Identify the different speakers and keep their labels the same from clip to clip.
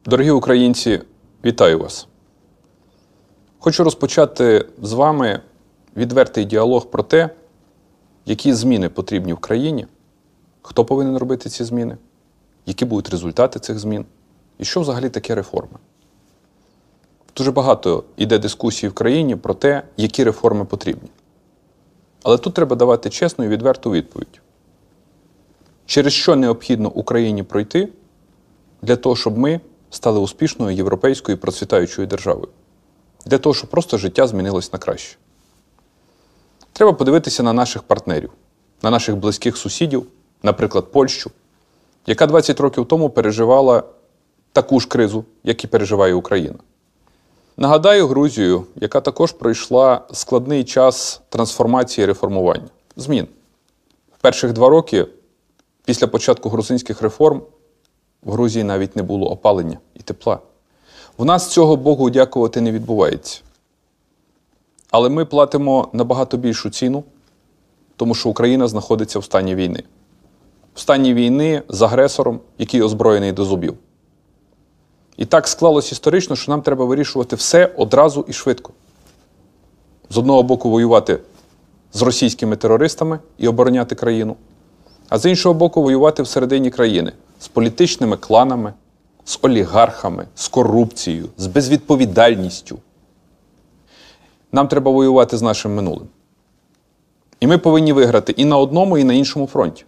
Speaker 1: Дорогі українці, вітаю вас! Хочу розпочати з вами відвертий діалог про те, які зміни потрібні в країні, хто повинен робити ці зміни, які будуть результати цих змін і що взагалі таке реформи. Дуже багато йде дискусій в країні про те, які реформи потрібні. Але тут треба давати чесну і відверту відповідь. Через що необхідно Україні пройти для того, щоб ми стали успішною європейською процвітаючою державою. Для того, щоб просто життя змінилось на краще. Треба подивитися на наших партнерів, на наших близьких сусідів, наприклад, Польщу, яка 20 років тому переживала таку ж кризу, як і переживає Україна. Нагадаю Грузію, яка також пройшла складний час трансформації і реформування, змін. В перших 2 роки після початку грузинських реформ в Грузії навіть не було опалення і тепла. В нас цього, Богу дякувати, не відбувається. Але ми платимо набагато більшу ціну, тому що Україна знаходиться в стані війни. В стані війни з агресором, який озброєний до зубів. І так склалось історично, що нам треба вирішувати все одразу і швидко. З одного боку воювати з російськими терористами і обороняти країну, а з іншого боку воювати всередині країни з політичними кланами, з олігархами, з корупцією, з безвідповідальністю. Нам треба воювати з нашим минулим. І ми повинні виграти і на одному, і на іншому фронті.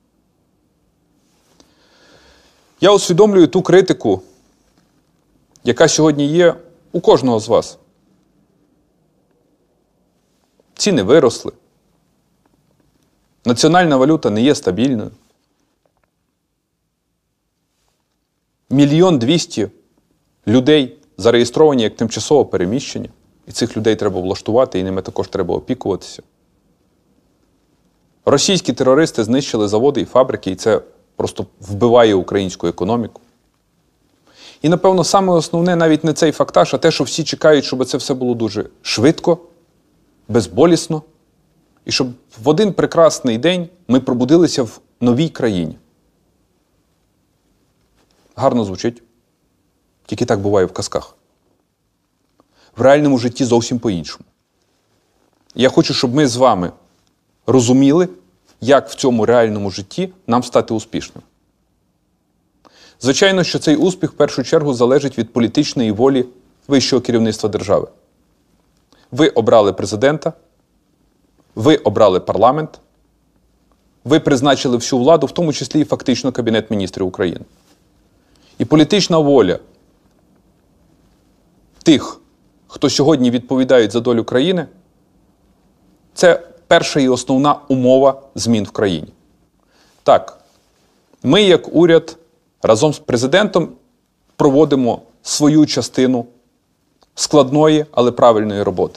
Speaker 1: Я усвідомлюю ту критику, яка сьогодні є у кожного з вас. Ціни виросли. Національна валюта не є стабільною. 1 200 000 людей зареєстровані як тимчасово переміщені. І цих людей треба влаштувати, і ними також треба опікуватися. Російські терористи знищили заводи і фабрики, і це просто вбиває українську економіку. І, напевно, саме основне навіть не цей фактаж, а те, що всі чекають, щоб це все було дуже швидко, безболісно, і щоб в один прекрасний день ми пробудилися в новій країні. Гарно звучить, тільки так буває в казках. В реальному житті зовсім по-іншому. Я хочу, щоб ми з вами розуміли, як в цьому реальному житті нам стати успішним. Звичайно, що цей успіх в першу чергу залежить від політичної волі вищого керівництва держави. Ви обрали президента, ви обрали парламент, ви призначили всю владу, в тому числі і фактично Кабінет міністрів України. І політична воля тих, хто сьогодні відповідають за долю країни, це перша і основна умова змін в країні. Так, ми як уряд разом з президентом проводимо свою частину складної, але правильної роботи.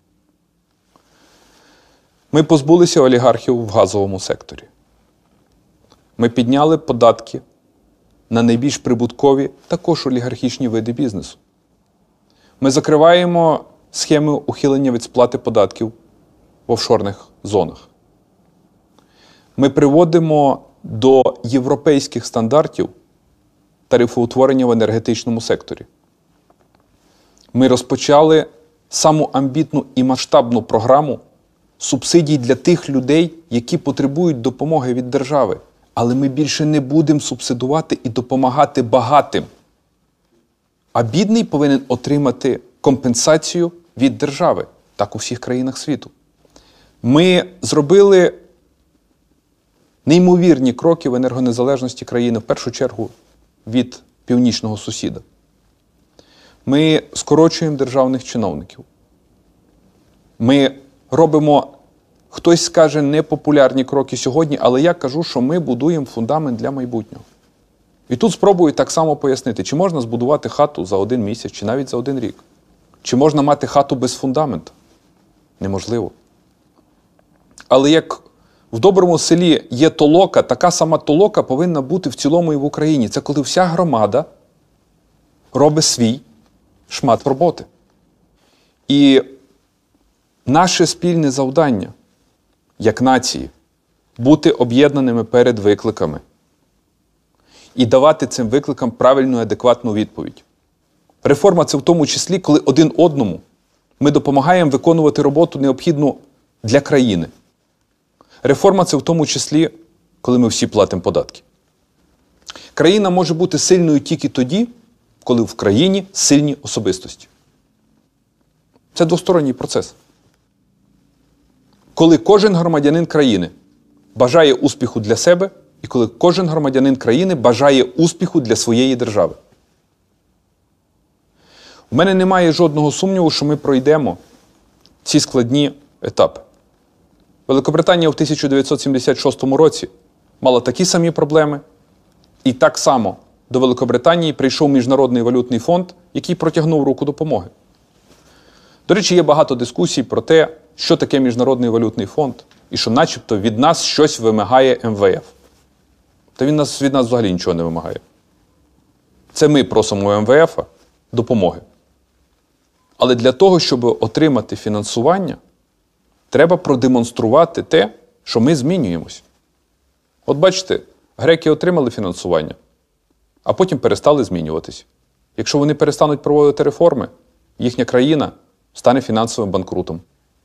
Speaker 1: Ми позбулися олігархів в газовому секторі. Ми підняли податки на найбільш прибуткові, також олігархічні види бізнесу. Ми закриваємо схеми ухилення від сплати податків в офшорних зонах. Ми приводимо до європейських стандартів тарифоутворення в енергетичному секторі. Ми розпочали саму амбітну і масштабну програму субсидій для тих людей, які потребують допомоги від держави. Але ми більше не будемо субсидувати і допомагати багатим. А бідний повинен отримати компенсацію від держави. Так у всіх країнах світу. Ми зробили неймовірні кроки в енергонезалежності країни, в першу чергу від північного сусіда. Ми скорочуємо державних чиновників. Ми робимо, хтось скаже, непопулярні кроки сьогодні, але я кажу, що ми будуємо фундамент для майбутнього. І тут спробую так само пояснити, чи можна збудувати хату за 1 місяць, чи навіть за 1 рік. Чи можна мати хату без фундаменту? Неможливо. Але як в доброму селі є толока, така сама толока повинна бути в цілому і в Україні. Це коли вся громада робить свій шмат роботи. І наше спільне завдання, як нації, бути об'єднаними перед викликами і давати цим викликам правильну і адекватну відповідь. Реформа – це в тому числі, коли один одному ми допомагаємо виконувати роботу, необхідну для країни. Реформа – це в тому числі, коли ми всі платимо податки. Країна може бути сильною тільки тоді, коли в країні сильні особистості. Це двосторонній процес. Коли кожен громадянин країни бажає успіху для себе, і коли кожен громадянин країни бажає успіху для своєї держави. У мене немає жодного сумніву, що ми пройдемо ці складні етапи. Великобританія в 1976 році мала такі самі проблеми, і так само до Великобританії прийшов Міжнародний валютний фонд, який протягнув руку допомоги. До речі, є багато дискусій про те, що таке Міжнародний валютний фонд, і що начебто від нас щось вимагає МВФ. Та він від нас взагалі нічого не вимагає. Це ми просимо у МВФ допомоги. Але для того, щоб отримати фінансування, треба продемонструвати те, що ми змінюємось. От бачите, греки отримали фінансування, а потім перестали змінюватись. Якщо вони перестануть проводити реформи, їхня країна стане фінансовим банкрутом.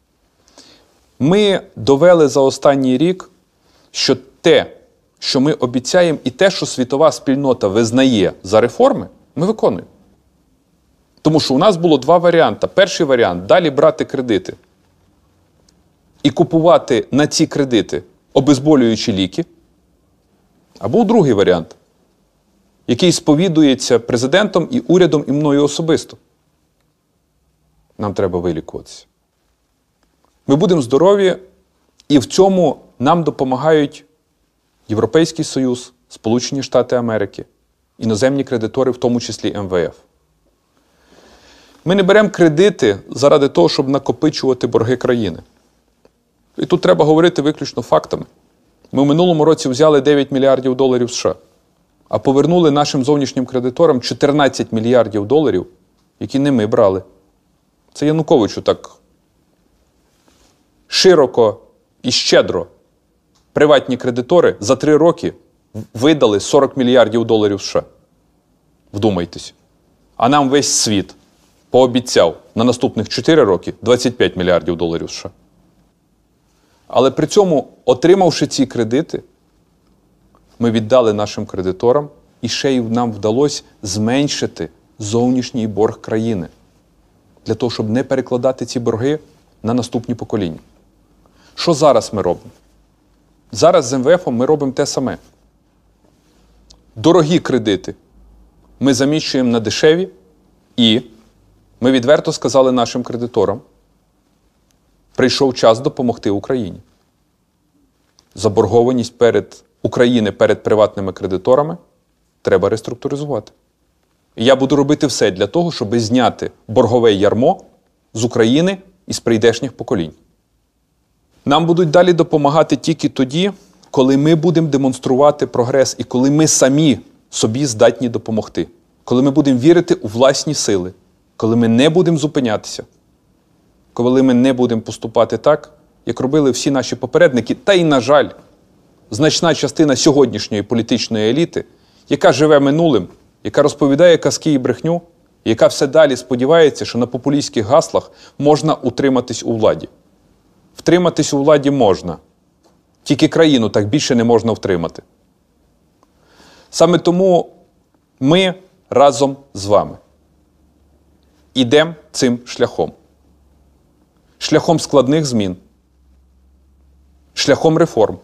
Speaker 1: Ми довели за останній рік, що те, що ми обіцяємо, і те, що світова спільнота визнає за реформи, ми виконуємо. Тому що у нас було два варіанти. Перший варіант – далі брати кредити і купувати на ці кредити обезболюючі ліки. Або другий варіант, який сповідується президентом і урядом, і мною особисто. Нам треба вилікуватися. Ми будемо здорові, і в цьому нам допомагають Європейський Союз, Сполучені Штати Америки, іноземні кредитори, в тому числі МВФ. Ми не беремо кредити заради того, щоб накопичувати борги країни. І тут треба говорити виключно фактами. Ми в минулому році взяли 9 мільярдів доларів США, а повернули нашим зовнішнім кредиторам 14 мільярдів доларів, які не ми брали. Це Януковичу так широко і щедро приватні кредитори за 3 роки видали 40 мільярдів доларів США. Вдумайтесь. А нам весь світ пообіцяв на наступних 4 роки 25 мільярдів доларів США. Але при цьому, отримавши ці кредити, ми віддали нашим кредиторам, і ще й нам вдалося зменшити зовнішній борг країни. Для того, щоб не перекладати ці борги на наступні покоління. Що зараз ми робимо? Зараз з МВФ ми робимо те саме. Дорогі кредити ми заміщуємо на дешеві, і ми відверто сказали нашим кредиторам, прийшов час допомогти Україні. Заборгованість України перед приватними кредиторами треба реструктуризувати. І я буду робити все для того, щоб зняти боргове ярмо з України і з прийдешніх поколінь. Нам будуть далі допомагати тільки тоді, коли ми будемо демонструвати прогрес і коли ми самі собі здатні допомогти. Коли ми будемо вірити у власні сили, коли ми не будемо зупинятися, коли ми не будемо поступати так, як робили всі наші попередники, та й, на жаль, значна частина сьогоднішньої політичної еліти, яка живе минулим, яка розповідає казки і брехню, яка все далі сподівається, що на популістських гаслах можна утриматись у владі. Втриматись у владі можна. Тільки країну так більше не можна втримати. Саме тому ми разом з вами ідемо цим шляхом. Шляхом складних змін. Шляхом реформ.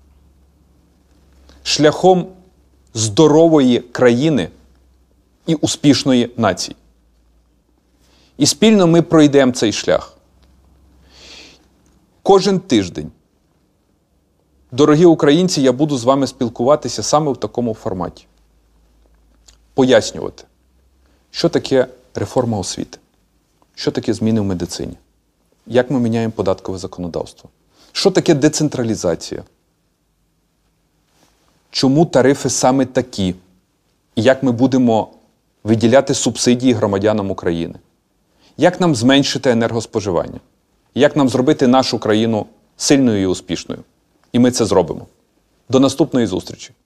Speaker 1: Шляхом здорової країни і успішної нації. І спільно ми пройдемо цей шлях. Кожен тиждень, дорогі українці, я буду з вами спілкуватися саме в такому форматі. Пояснювати, що таке реформа освіти, що таке зміни в медицині, як ми міняємо податкове законодавство, що таке децентралізація, чому тарифи саме такі, і як ми будемо виділяти субсидії громадянам України, як нам зменшити енергоспоживання, як нам зробити нашу країну сильною і успішною. І ми це зробимо. До наступної зустрічі!